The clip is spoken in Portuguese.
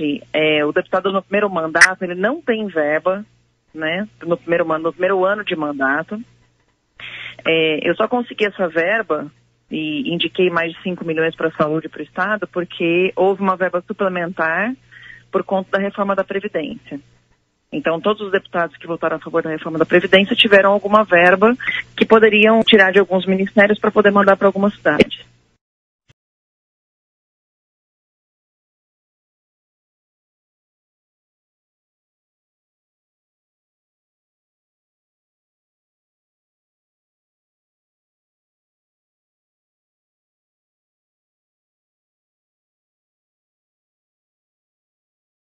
seguinte, o deputado no primeiro mandato, ele não tem verba, né, no primeiro ano de mandato. Eu só consegui essa verba e indiquei mais de 5 milhões para a saúde e para o Estado, porque houve uma verba suplementar por conta da reforma da Previdência. Então, todos os deputados que votaram a favor da reforma da Previdência tiveram alguma verba que poderiam tirar de alguns ministérios para poder mandar para algumas cidades.